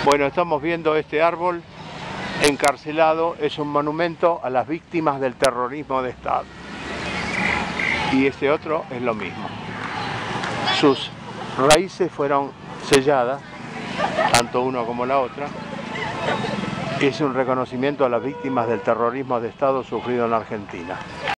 Bueno, estamos viendo este árbol encarcelado, es un monumento a las víctimas del terrorismo de Estado. Y este otro es lo mismo. Sus raíces fueron selladas, tanto uno como la otra. Es un reconocimiento a las víctimas del terrorismo de Estado sufrido en la Argentina.